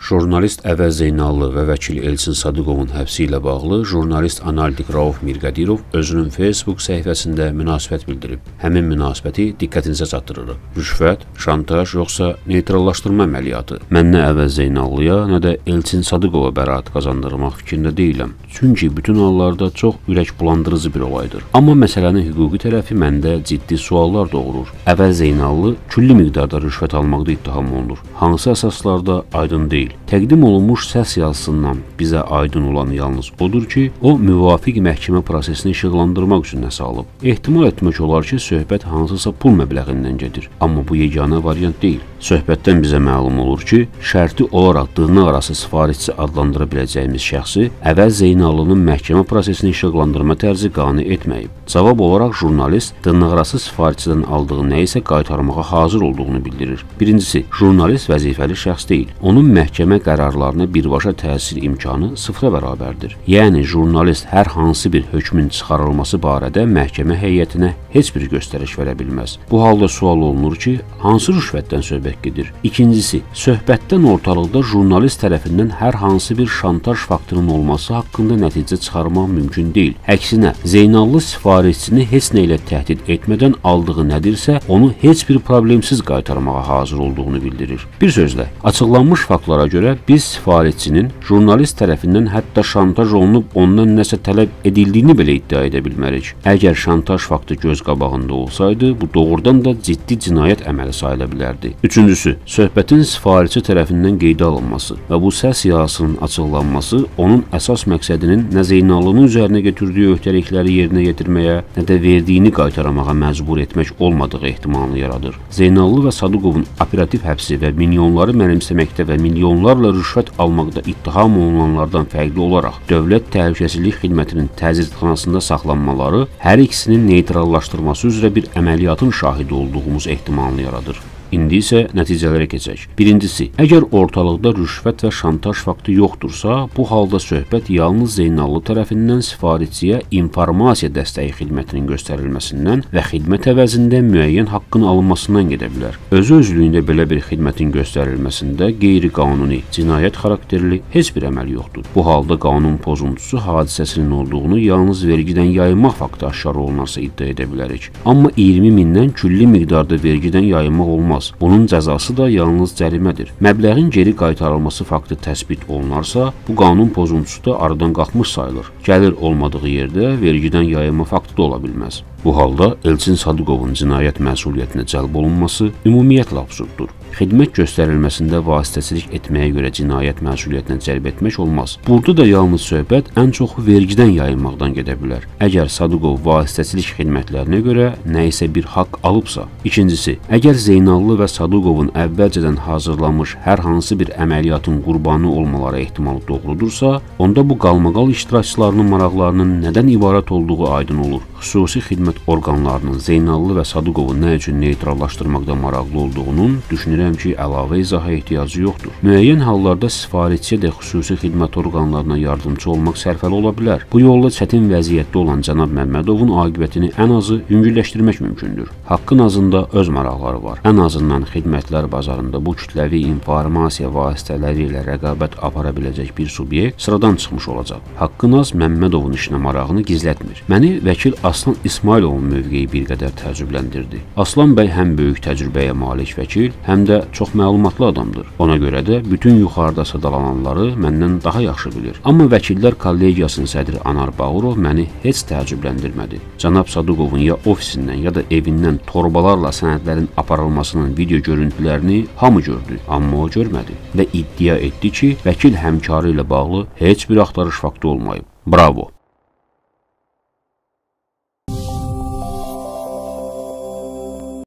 Jurnalist Əvəz Zeynallı və vəkil Elçin Sadıqovun həbsi ilə bağlı jurnalist analitik Rauf Mirqədirov özünün Facebook səhifəsində münasibət bildirib. Həmin münasibəti diqqətinizə çatdırırıq. Rüşvət, şantaj yoxsa neytrallaşdırma əməliyyatı? Mən nə Əvəz Zeynallıya, nə də Elçin Sadıqova bəraət qazandırmaq fikrində deyiləm. Çünki bütün hallarda çox ürək bulandırıcı bir olaydır. Amma məsələnin hüquqi tərəfi məndə ciddi suallar doğurur. Əvəz Zeynallı külli miqdarda rüşvət almaqda ittiham olunur. Hansı əsaslarda aydın deyil. Təqdim olunmuş səs yazısından bizə aydın olan yalnız odur ki, o müvafiq məhkəmə prosesini işıqlandırmaq üçün nəsə alıb. Ehtimal etmək olar ki, söhbət hansısa pul məbləğindən gedir. Amma bu yeganə variant deyil. Söhbətdən bizə məlum olur ki, şərti olaraq dırnaqarası sifarişçi adlandıra biləcəyimiz şəxsi Əvəz Zeynallının məhkəmə prosesini işıqlandırma tərzi qane etməyib. Cavab olaraq jurnalist dırnaqarası sifarişçidən aldığı nə isə qaytarmağa hazır olduğunu bildirir. Birincisi, jurnalist vəzifəli şəxs deyil. Onun məhkəmə qərarlarına birbaşa təsir imkanı sıfıra bərabərdir. Yəni, jurnalist hər hansı bir hökmün çıxarılması barədə məhkəmə heyətinə heç bir göstəriş verə bilməz. Bu halda sual olunur ki, hansı rüşvətdən söhbət gedir? İkincisi, söhbətdən ortalıqda jurnalist tərəfindən hər hansı bir şantaj faktının olması haqqında nəticə çıxarmaq mümkün deyil. Əksinə, Zeynallı sifarişçini heç nə ilə təhdid etmədən aldığı nədirsə, onu heç bir problemsiz qaytarmağa hazır olduğunu bildirir. Bir sözlə, açıqlanmış faktlara görə biz sifarişçinin jurnalist tərəfindən hətta şantaj olunub ondan nəsə tələb edildiyini belə iddia edə bilmərik. Əgər şantaj faktı göz qabağında olsaydı, bu doğrudan da ciddi cinayət əməli sayıla bilərdi. Üçüncüsü, söhbətin sifarişçi tərəfindən qeydə alınması və bu səs yazısının açıqlanması onun əsas məqsədinin nə Zeynallının üzərinə götürdüyü öhdəlikləri yerinə yetirməyə, nə də verdiyini qaytarmağa məcbur etmək olmadığı ehtimalını yaradır. Zeynallı və Sadıqovun operativ həbsi və milyonları mənimsəməkdə və milyonlarla rüşvət almaqda ittiham olunanlardan fərqli olaraq Dövlət Təhlükəsizlik Xidmətinin təcridxanasında saxlanmaları hər ikisinin neytrallaşdırması üzrə bir əməliyyatın şahidi olduğumuz ehtimalını yaradır. İndi isə nəticələrə keçək. Birincisi, əgər ortalıqda rüşvət və şantaj faktı yoxdursa, bu halda söhbət yalnız Zeynallı tərəfindən sifarişçiyə informasiya dəstəyi xidmətinin göstərilməsindən və xidmət əvəzində müəyyən haqqın alınmasından gedə bilər. Özü-özlüyündə belə bir xidmətin göstərilməsində qeyri-qanuni, cinayət xarakterli heç bir əməl yoxdur. Bu halda qanun pozuntusu hadisəsinin olduğunu yalnız vergidən yayınmaq faktı aşkar olunarsa iddia edə bilərik. Amma 20 mindən külli miqdarda vergidən yayınmaq olmaz. Bunun cəzası da yalnız cərimədir. Məbləğin geri qaytarılması faktı təsbit olunarsa, bu qanun pozuntusu da aradan qalxmış sayılır. Gəlir olmadığı yerdə vergidən yayınma faktı da ola bilməz. Bu halda Elçin Sadıqovun cinayət məsuliyyətinə cəlb olunması ümumiyyətlə absurddur. Xidmət göstərilməsində vasitəçilik etməyə görə cinayət məsuliyyətinə cəlb etmək olmaz. Burada da yalnız söhbət ən çoxu vergidən yayınmaqdan gedə bilər. Əgər Sadıqov vasitəçilik xidmətlərinə görə nə isə bir haqq alıbsa. İkincisi, əgər Zeynallı və Sadıqovun əvvəlcədən hazırlanmış hər hansı bir əməliyyatın qurbanı olmaları ehtimalı doğrudursa, onda bu qalmaqal iştirakçılarının maraqlarının nədən ibarət olduğu aydın olur. Xüsusi xidmət orqanlarının Zeynallı və Sadıqovu nə üçün neytrallaşdırmaqda maraqlı olduğunun düşünürəm ki, əlavə izaha ehtiyacı yoxdur. Müəyyən hallarda sifarişçiyə də xüsusi xidmət orqanlarına yardımcı olmaq sərfəli ola bilər. Bu yolla çətin vəziyyətdə olan cənab Məmmədovun aqibətini ən azı yüngülləşdirmək mümkündür. Haqqın azında öz maraqları var. Ən azından xidmətlər bazarında bu kütləvi informasiya vasitələri ilə rəqabət apara biləcək bir subyekt sıradan çıxmış olacaq. Haqqın az Məmmədovun işinə marağını gizlətmir. Məni vəkil Aslan İsmayılovun mövqeyi bir qədər təəccübləndirdi. Aslan bəy həm böyük təcrübəyə malik vəkil, həm də çox məlumatlı adamdır. Ona görə də bütün yuxarıda sadalananları məndən daha yaxşı bilir. Amma vəkillər kollegiyasının sədri Anar Bağırov məni heç təəccübləndirmədi. Cənab Sadıqovun ya ofisindən, ya da evindən torbalarla sənədlərin aparılmasının video görüntülərini hamı gördü, amma o görmədi və iddia etdi ki, vəkil həmkarı ilə bağlı heç bir axtarış faktı olmayıb. Bravo!